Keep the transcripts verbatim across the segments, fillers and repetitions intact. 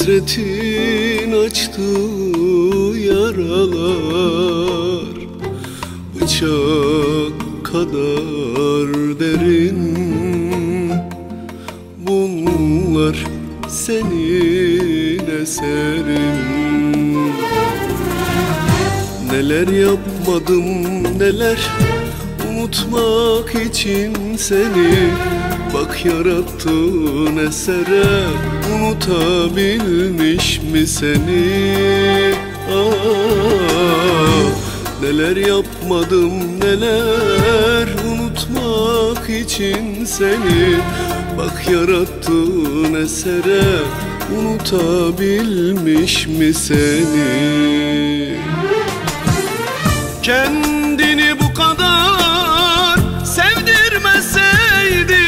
Hasretin açtı yaralar, bıçak kadar derin. Bunlar senin eserin. Neler yapmadım neler, unutmak için seni. Bak yarattığın esere, unutabilmiş mi seni? Ah, neler yapmadım neler, unutmak için seni. Bak yarattığın esere, unutabilmiş mi seni? Kendini bu kadar sevdirmeseydin,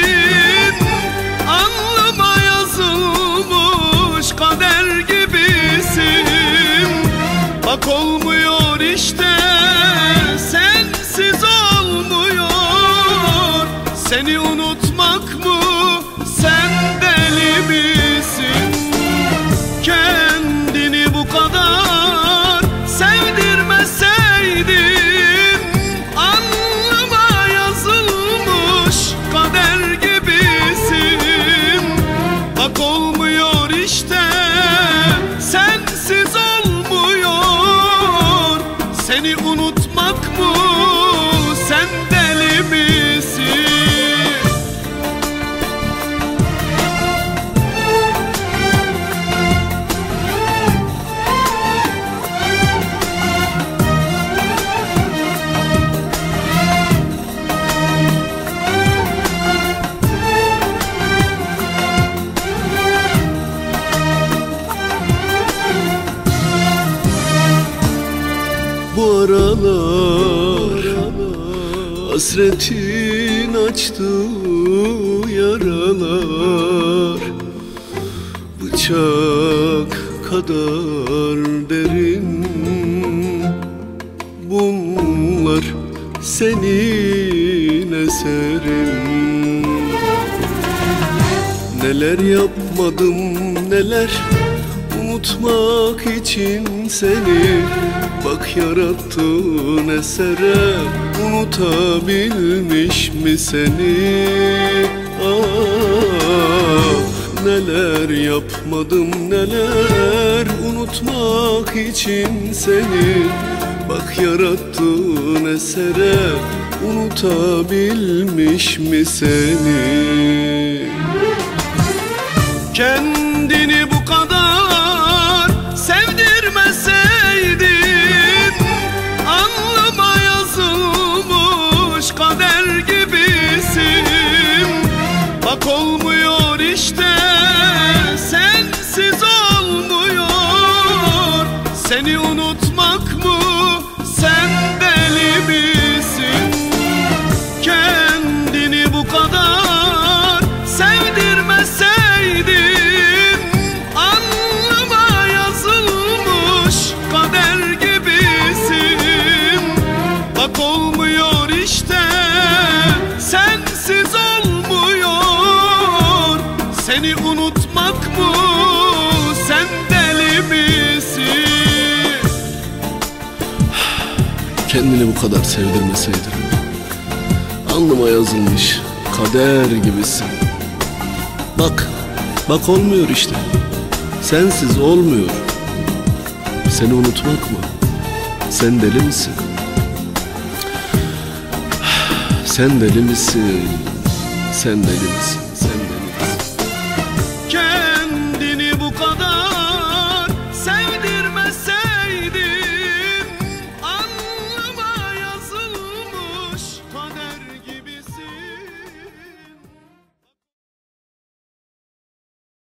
alnıma yazılmış kader gibisin. Bak olmuyor işte, sensiz olmuyor. Seni unutmak mı, sen deli misin? Kendini bu kadar sevdirmeseydin, alnıma yazılmış kader gibisin. Bak olmuyor işte, sensiz olmuyor. Seni unutmak mı, sen deli misin? Bu aralar hasretin açtı yaralar, bıçak kadar derin. Bunlar senin eserin. Neler yapmadım neler, unutmak için seni. Bak yarattığın esere, unutabilmiş mi seni? Ah, neler yapmadım neler, unutmak için seni. Bak yarattığın esere, unutabilmiş mi seni? Kendini bu kadar sevdirmeseydin, alnıma yazılmış kader gibisin. Bak olmuyor işte, sensiz olmuyor. Seni unutmak mı, sen deli misin? Kendini bu kadar sevdirmeseydin, alnıma yazılmış kader gibisin. Bak olmuyor işte, sensiz olmuyor. Seni unutmak mı, sen deli misin? Kendini bu kadar sevdirmeseydin, alnıma yazılmış kader gibisin. Bak, bak olmuyor işte, sensiz olmuyor. Seni unutmak mı, sen deli misin? Sen deli misin, sen deli misin?